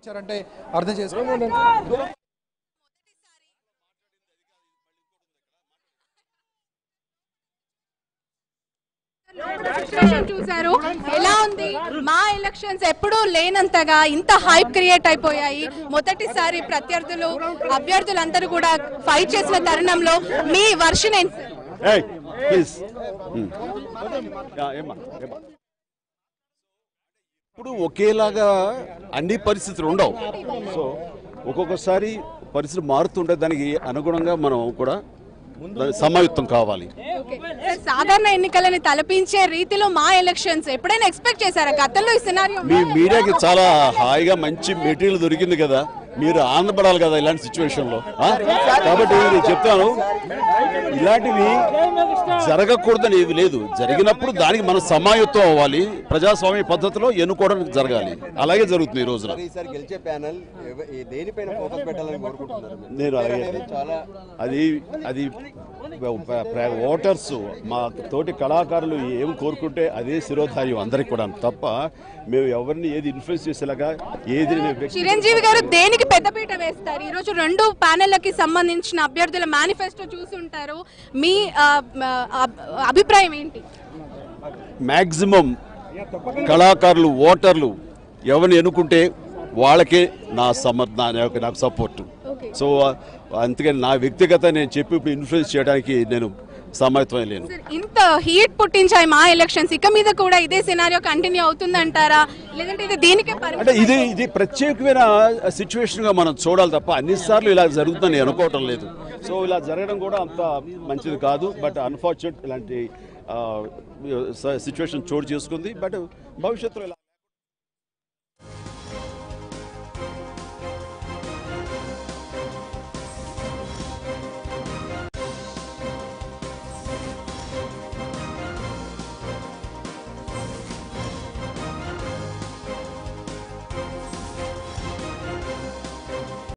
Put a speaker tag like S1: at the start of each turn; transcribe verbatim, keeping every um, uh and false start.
S1: అంటే అర్థం చేసుకోండి.
S2: చూసారు ఎలా ఉంది? మా ఎలక్షన్స్ ఎప్పుడూ లేనంతగా ఇంత హైప్ క్రియేట్ అయిపోయాయి. మొదటిసారి ప్రత్యర్థులు అభ్యర్థులందరూ కూడా ఫైట్ చేసిన తరుణంలో మీ వర్షన్ ఏంటి?
S3: ఇప్పుడు ఒకేలాగా అన్ని పరిస్థితులు ఉండవు. సో ఒక్కొక్కసారి పరిస్థితులు మారుతుంటే దానికి అనుగుణంగా మనం కూడా సమాయుక్తం కావాలి.
S2: సాధారణ ఎన్నికలని తలపించే రీతిలో మా ఎలక్షన్స్ ఎప్పుడైనా ఎక్స్పెక్ట్ చేశారా? గతంలో ఈ సినారియో
S3: మీ మీడియాకి చాలా హాయిగా మంచి మెటీరియల్ దొరికింది కదా, మీరు ఆనందపడాలి కదా ఇలాంటి సిచ్యువేషన్లో. కాబట్టి నేను చెప్తాను, ఇలాంటివి జరగకూడదని ఏది లేదు. జరిగినప్పుడు దానికి మనం సమాయుత్తం అవ్వాలి, ప్రజాస్వామ్య పద్ధతిలో ఎన్నుకోవడం జరగాలి. అలాగే జరుగుతుంది ఈ రోజున. నేను అలాగే అది అది ఓటర్స్ మా తోటి కళాకారులు ఏం కోరుకుంటే అదే శిరోధార్యం అందరికి కూడా, తప్ప మేము ఎవరిని ఏది ఇన్ఫ్లుయెన్స్ చేసేలాగా ఏది.
S2: చిరంజీవి గారు దేనికి పెద్దపీట వేస్తారు? ఈ రోజు రెండు ప్యానెళ్లకి సంబంధించిన అభ్యర్థుల మేనిఫెస్టో చూసుంటారు, మీ అభిప్రాయం ఏంటి?
S3: మ్యాక్సిమం కళాకారులు ఓటర్లు ఎవరిని ఎన్నుకుంటే వాళ్ళకే నా సమర్ నాకు సపోర్టు. సో అందుకని నా వ్యక్తిగత నేను చెప్పి ఇన్ఫ్లుయెన్స్ చేయడానికి నేను సమాయత్వం లేను.
S2: ఇంత హీట్ పుట్టించాయి మా ఎలక్షన్స్, ఇక మీద కూడా ఇదే సినారియో కంటిన్యూ అవుతుందంటారా, లేదంటే ఇది దీనికే
S3: అంటే ఇది ఇది ప్రత్యేకమైన సిచ్యువేషన్ గా మనం చూడాలి తప్ప అన్నిసార్లు ఇలా జరుగుతుందని అనుకోవటం లేదు. సో ఇలా జరగడం కూడా అంత మంచిది కాదు. బట్ అన్ఫార్చునేట్ ఇలాంటి సిచ్యువేషన్ చోటు చేసుకుంది. బట్ భవిష్యత్తులో